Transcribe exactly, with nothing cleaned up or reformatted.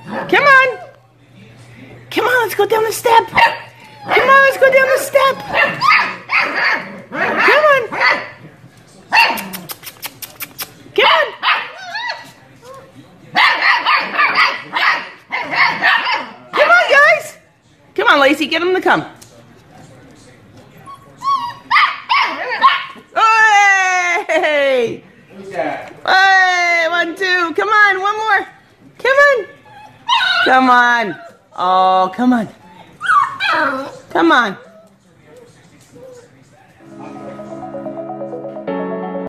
Come on. Come on, let's go down the step. Come on, let's go down the step. Come on. Come on. Come on, guys. Come on, Lacey, get him to come. Hey! Hey, one, two. Come on, one more. Come on. Come on. Oh, come on. Come on.